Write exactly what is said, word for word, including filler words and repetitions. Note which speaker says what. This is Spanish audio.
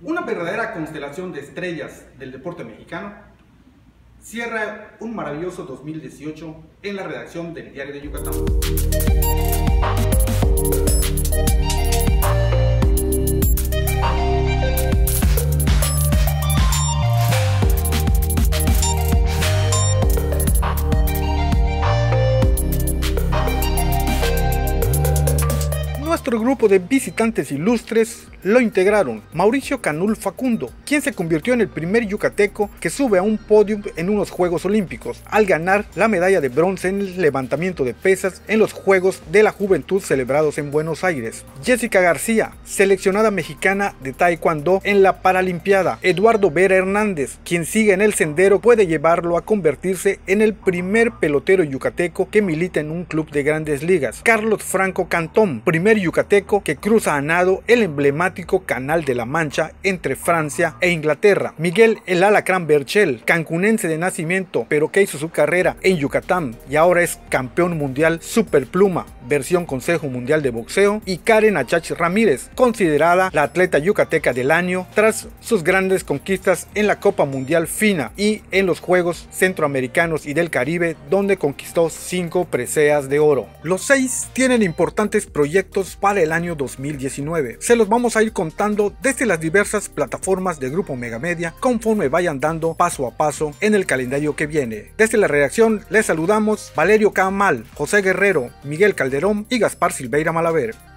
Speaker 1: Una verdadera constelación de estrellas del deporte mexicano cierra un maravilloso dos mil dieciocho en la redacción del Diario de Yucatán. Nuestro grupo de visitantes ilustres lo integraron Mauricio Canul Facundo, quien se convirtió en el primer yucateco que sube a un podio en unos Juegos Olímpicos, al ganar la medalla de bronce en el levantamiento de pesas en los Juegos de la Juventud celebrados en Buenos Aires. Jessica García, seleccionada mexicana de Taekwondo en la Paralimpiada. Eduardo Vera Hernández, quien sigue en el sendero, puede llevarlo a convertirse en el primer pelotero yucateco que milita en un club de Grandes Ligas. Carlos Franco Cantón, primer yucateco que cruza a nado el emblemático Canal de la Mancha entre Francia e Inglaterra. Miguel El Alacrán Berchel, cancunense de nacimiento, pero que hizo su carrera en Yucatán y ahora es campeón mundial superpluma, versión Consejo Mundial de Boxeo. Y Karen Achach Ramírez, considerada la atleta yucateca del año tras sus grandes conquistas en la Copa Mundial FINA y en los Juegos Centroamericanos y del Caribe, donde conquistó cinco preseas de oro. Los seis tienen importantes proyectos para el año dos mil diecinueve. Se los vamos a ir contando desde las diversas plataformas de Grupo Megamedia conforme vayan dando paso a paso en el calendario que viene. Desde la redacción les saludamos Valerio Camal, José Guerrero, Miguel Calderón y Gaspar Silveira Malaver.